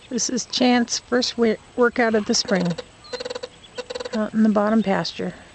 This is Chance's first workout of the spring, out in the bottom pasture.